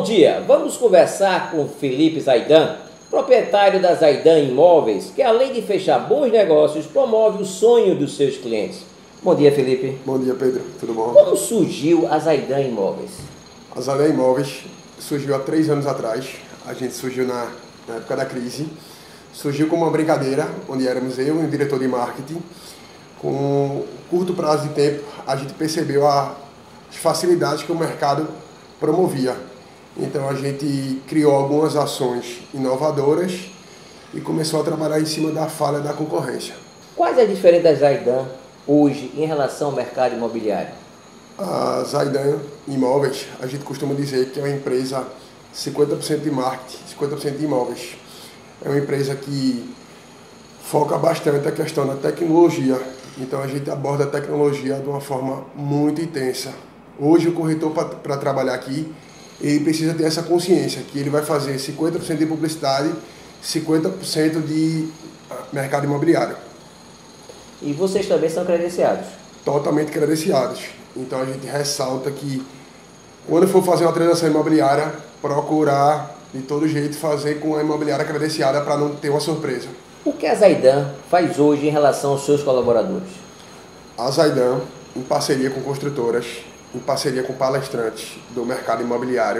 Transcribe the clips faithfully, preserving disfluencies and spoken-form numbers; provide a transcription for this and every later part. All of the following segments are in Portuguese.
dia, vamos conversar com Felipe Zaidan, proprietário da Zaidan Imóveis, que além de fechar bons negócios, promove o sonho dos seus clientes. Bom dia, Felipe. Bom dia, Pedro. Tudo bom? Como surgiu a Zaidan Imóveis? A Zaidan Imóveis surgiu há três anos atrás. A gente surgiu na, na época da crise. Surgiu como uma brincadeira, onde éramos eu e um diretor de marketing. Com um curto prazo de tempo, a gente percebeu a, as facilidades que o mercado promovia. Então a gente criou algumas ações inovadoras e começou a trabalhar em cima da falha da concorrência. Quais as diferenças da Zaidan hoje em relação ao mercado imobiliário? A Zaidan Imóveis, a gente costuma dizer que é uma empresa cinquenta por cento de marketing, cinquenta por cento de imóveis. É uma empresa que foca bastante a questão da tecnologia. Então a gente aborda a tecnologia de uma forma muito intensa. Hoje o corretor, para trabalhar aqui, ele precisa ter essa consciência que ele vai fazer cinquenta por cento de publicidade, cinquenta por cento de mercado imobiliário. E vocês também são credenciados? Totalmente credenciados. Então a gente ressalta que quando for fazer uma transação imobiliária, procurar de todo jeito fazer com a imobiliária credenciada para não ter uma surpresa. O que a Zaidan faz hoje em relação aos seus colaboradores? A Zaidan, em parceria com construtoras, em parceria com palestrantes do mercado imobiliário,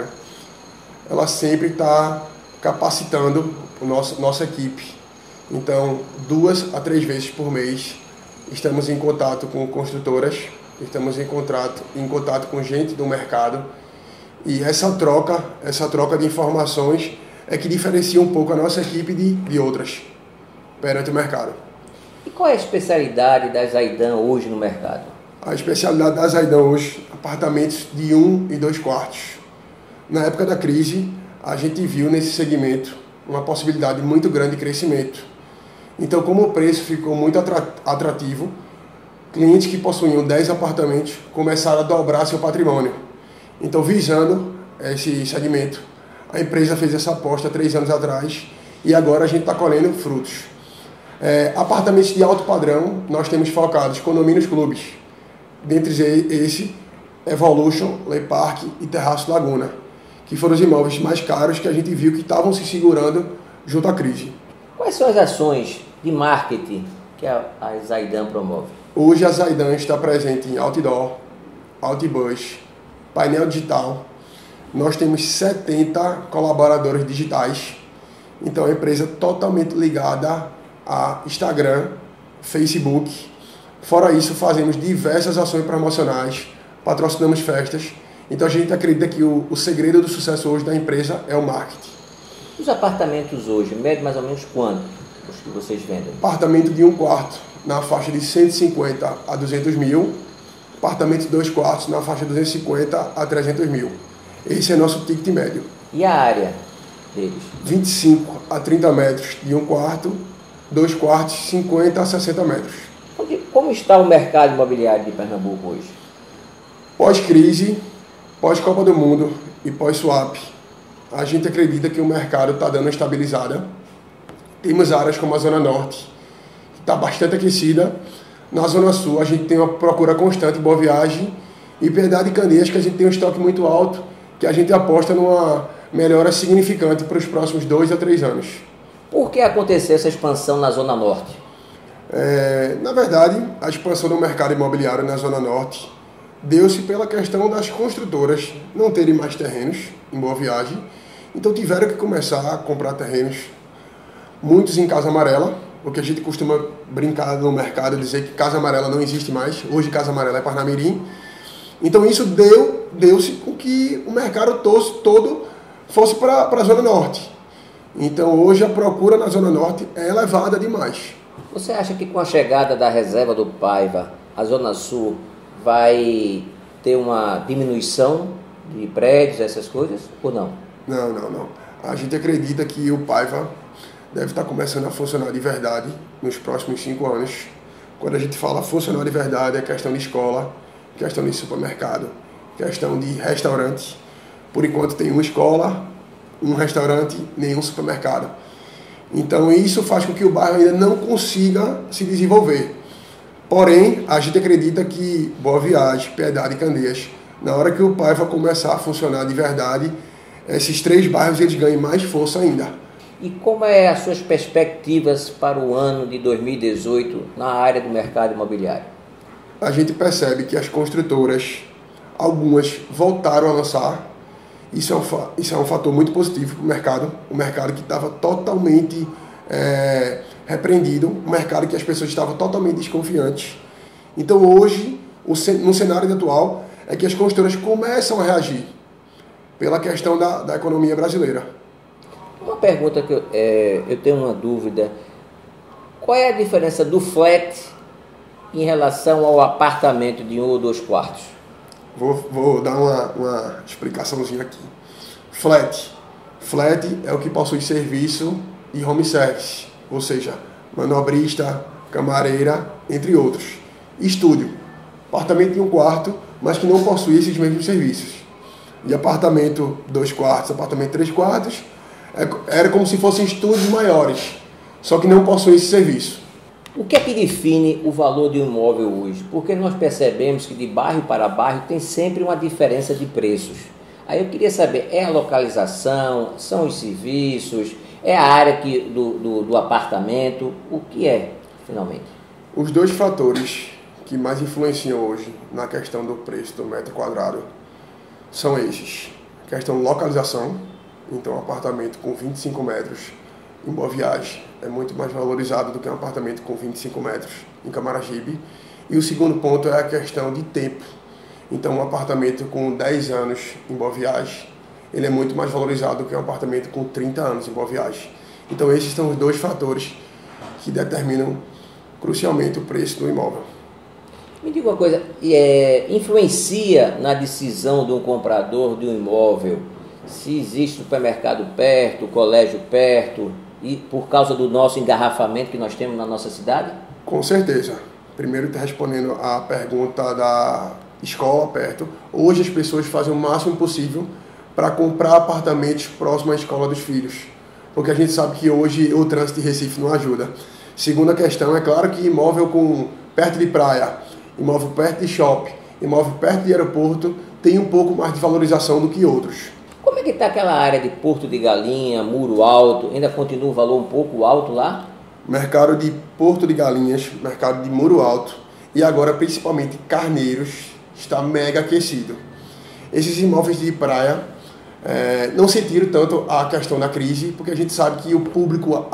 ela sempre está capacitando a nossa, nossa equipe. Então, duas a três vezes por mês, estamos em contato com construtoras, estamos em contato, em contato com gente do mercado, e essa troca, essa troca de informações é que diferencia um pouco a nossa equipe de, de outras perante o mercado. E qual é a especialidade da Zaidan hoje no mercado? A especialidade da Zaidan hoje, apartamentos de um e dois quartos. Na época da crise, a gente viu nesse segmento uma possibilidade muito grande de crescimento. Então, como o preço ficou muito atrativo, clientes que possuíam dez apartamentos começaram a dobrar seu patrimônio. Então, visando esse segmento, a empresa fez essa aposta três anos atrás e agora a gente está colhendo frutos. É, apartamentos de alto padrão, nós temos focados condomínios clubes. Dentre esse, Evolution, Le Park e Terraço Laguna, que foram os imóveis mais caros que a gente viu que estavam se segurando junto à crise. Quais são as ações de marketing que a, a Zaidan promove? Hoje a Zaidan está presente em outdoor, outbus, painel digital. Nós temos setenta colaboradores digitais. Então é uma empresa totalmente ligada a Instagram, Facebook. Fora isso, fazemos diversas ações promocionais, patrocinamos festas. Então a gente acredita que o, o segredo do sucesso hoje da empresa é o marketing. Os apartamentos hoje, medem mais ou menos quanto os que vocês vendem? Apartamento de um quarto na faixa de cento e cinquenta a duzentos mil. Apartamento de dois quartos na faixa de duzentos e cinquenta a trezentos mil. Esse é nosso ticket médio. E a área deles? vinte e cinco a trinta metros de um quarto, dois quartos, cinquenta a sessenta metros. Como está o mercado imobiliário de Pernambuco hoje? Pós-crise, pós-Copa do Mundo e pós-swap, a gente acredita que o mercado está dando uma estabilizada. Temos áreas como a Zona Norte, que está bastante aquecida. Na Zona Sul, a gente tem uma procura constante, Boa Viagem, e Piedade e Candeias, que a gente tem um estoque muito alto, que a gente aposta numa melhora significante para os próximos dois a três anos. Por que aconteceu essa expansão na Zona Norte? É, na verdade, a expansão do mercado imobiliário na Zona Norte deu-se pela questão das construtoras não terem mais terrenos em Boa Viagem, então tiveram que começar a comprar terrenos, muitos em Casa Amarela, o que a gente costuma brincar no mercado, dizer que Casa Amarela não existe mais, hoje Casa Amarela é Parnamirim. Então isso deu, deu-se com que o mercado todo fosse para a Zona Norte. Então hoje a procura na Zona Norte é elevada demais. Você acha que com a chegada da reserva do Paiva, a Zona Sul vai ter uma diminuição de prédios, essas coisas, ou não? Não, não, não. A gente acredita que o Paiva deve estar começando a funcionar de verdade nos próximos cinco anos. Quando a gente fala funcionar de verdade, é questão de escola, questão de supermercado, questão de restaurante. Por enquanto tem uma escola, um restaurante, nenhum supermercado. Então isso faz com que o bairro ainda não consiga se desenvolver. Porém, a gente acredita que Boa Viagem, Piedade e Candeias, na hora que o Paiva começar a funcionar de verdade, esses três bairros eles ganhem mais força ainda. E como é as suas perspectivas para o ano de dois mil e dezoito na área do mercado imobiliário? A gente percebe que as construtoras, algumas voltaram a lançar. Isso é um, isso é um fator muito positivo para o mercado. O mercado que estava totalmente é, repreendido, um mercado que as pessoas estavam totalmente desconfiantes. Então hoje, no cenário atual, é que as construtoras começam a reagir pela questão da, da economia brasileira. Uma pergunta que eu, é, eu tenho uma dúvida. Qual é a diferença do flat em relação ao apartamento de um ou dois quartos? Vou, vou dar uma, uma explicaçãozinha aqui. Flat. Flat é o que possui serviço e home service, ou seja, manobrista, camareira, entre outros. Estúdio. Apartamento de um quarto, mas que não possui esses mesmos serviços. E apartamento dois quartos, apartamento três quartos, era como se fossem estúdios maiores, só que não possui esse serviço. O que é que define o valor de um imóvel hoje? Porque nós percebemos que de bairro para bairro tem sempre uma diferença de preços. Aí eu queria saber, é a localização, são os serviços, é a área que, do, do, do apartamento, o que é, finalmente? Os dois fatores que mais influenciam hoje na questão do preço do metro quadrado são esses. A questão de localização, então um apartamento com vinte e cinco metros em Boa Viagem é muito mais valorizado do que um apartamento com vinte e cinco metros em Camaragibe. E o segundo ponto é a questão de tempo. Então um apartamento com dez anos em Boa Viagem, ele é muito mais valorizado do que um apartamento com trinta anos em Boa Viagem. Então esses são os dois fatores que determinam crucialmente o preço do imóvel. Me diga uma coisa, é, influencia na decisão de um comprador de um imóvel se existe supermercado perto, colégio perto, e por causa do nosso engarrafamento que nós temos na nossa cidade? Com certeza. Primeiro, respondendo à pergunta da escola perto, hoje as pessoas fazem o máximo possível para comprar apartamentos próximos à escola dos filhos, porque a gente sabe que hoje o trânsito de Recife não ajuda. Segunda questão, é claro que imóvel com, perto de praia, imóvel perto de shopping, imóvel perto de aeroporto tem um pouco mais de valorização do que outros. Como é que está aquela área de Porto de Galinha, Muro Alto? Ainda continua um valor um pouco alto lá? Mercado de Porto de Galinhas, mercado de Muro Alto e agora principalmente Carneiros está mega aquecido. Esses imóveis de praia é, não sentiram tanto a questão da crise, porque a gente sabe que o público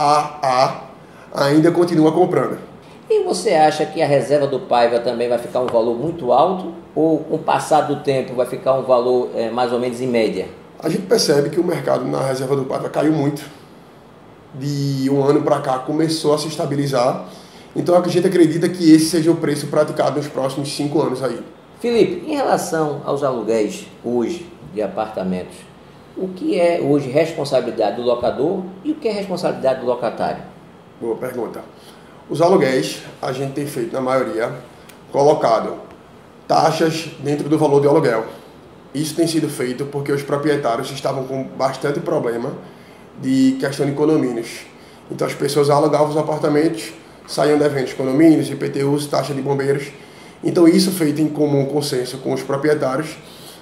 A A ainda continua comprando. E você acha que a reserva do Paiva também vai ficar um valor muito alto? Ou com o passar do tempo vai ficar um valor é, mais ou menos em média? A gente percebe que o mercado na reserva do Paiva caiu muito. De um ano para cá começou a se estabilizar. Então a gente acredita que esse seja o preço praticado nos próximos cinco anos aí. Felipe, em relação aos aluguéis hoje de apartamentos, o que é hoje responsabilidade do locador e o que é responsabilidade do locatário? Boa pergunta. Os aluguéis, a gente tem feito, na maioria, colocado taxas dentro do valor de aluguel. Isso tem sido feito porque os proprietários estavam com bastante problema de questão de condomínios. Então as pessoas alugavam os apartamentos, saíam devendo os condomínios, I P T Us, taxa de bombeiros. Então isso feito em comum consenso com os proprietários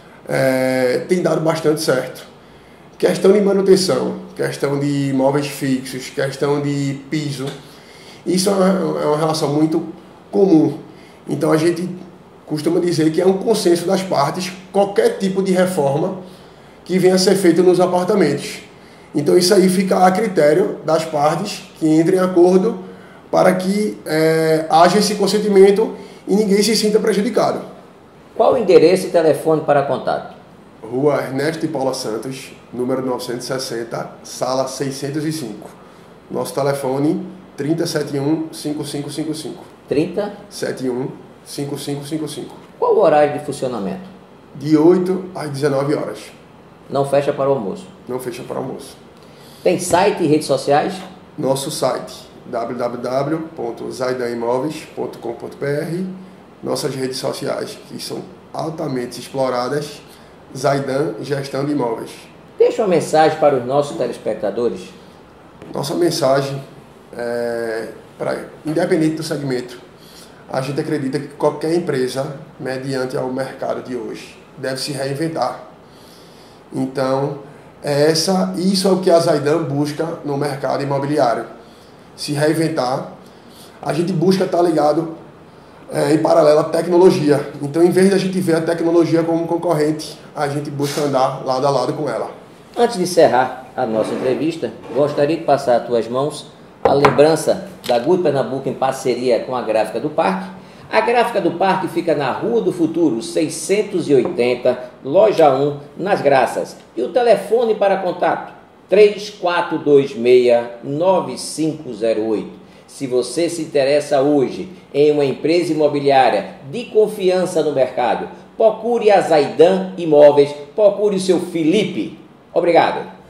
é, tem dado bastante certo. Questão de manutenção, questão de imóveis fixos, questão de piso, isso é uma, é uma relação muito comum. Então a gente costuma dizer que é um consenso das partes qualquer tipo de reforma que venha a ser feita nos apartamentos. Então isso aí fica a critério das partes que entrem em acordo para que é, haja esse consentimento e ninguém se sinta prejudicado. Qual o endereço e telefone para contato? Rua Ernesto de Paula Santos, número novecentos e sessenta, sala seiscentos e cinco. Nosso telefone trinta, setenta e um, cinquenta e cinco cinquenta e cinco. trinta? setenta e um, cinquenta e cinco cinquenta e cinco. Qual o horário de funcionamento? De oito às dezenove horas. Não fecha para o almoço? Não fecha para o almoço. Tem site e redes sociais? Nosso site w w w ponto zaidan imóveis ponto com ponto b r. Nossas redes sociais, que são altamente exploradas, Zaidan Gestão de Imóveis. Deixa uma mensagem para os nossos telespectadores. Nossa mensagem é, para, independente do segmento, a gente acredita que qualquer empresa, mediante ao mercado de hoje, deve se reinventar. Então, É essa, isso é o que a Zaidan busca no mercado imobiliário. Se reinventar. A gente busca estar ligado é, em paralelo à tecnologia. Então, em vez de a gente ver a tecnologia como concorrente, a gente busca andar lado a lado com ela. Antes de encerrar a nossa entrevista, gostaria de passar às tuas mãos a lembrança da Good Pernambuco em parceria com a Gráfica do Parque. A Gráfica do Parque fica na Rua do Futuro, seiscentos e oitenta, loja um, nas Graças. E o telefone para contato, três quatro dois seis, nove cinco zero oito. Se você se interessa hoje em uma empresa imobiliária de confiança no mercado, procure a Zaidan Imóveis, procure o seu Felipe. Obrigado.